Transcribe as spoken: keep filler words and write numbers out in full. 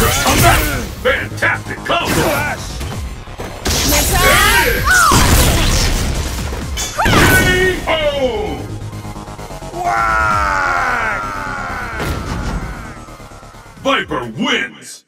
Viper's comeback! Fantastic combo! K O! Viper wins!